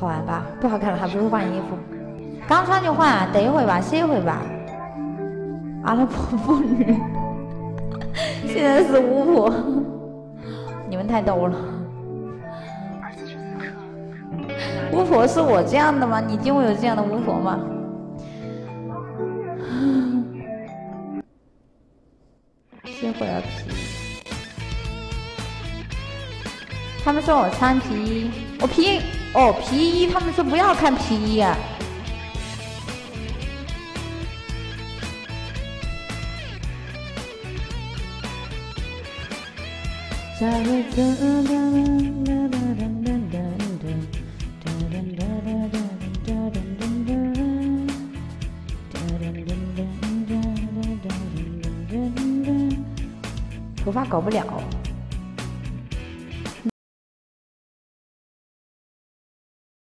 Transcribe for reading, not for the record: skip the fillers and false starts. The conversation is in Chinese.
好玩吧？不好看了还不如换衣服。刚穿就换，等一会吧，歇一会吧。阿拉伯妇女，现在是巫婆，你们太逗了。巫婆是我这样的吗？你见过有这样的巫婆吗？歇会儿皮。他们说我穿皮衣，我皮衣，他们说不要看皮衣啊。头发搞不了。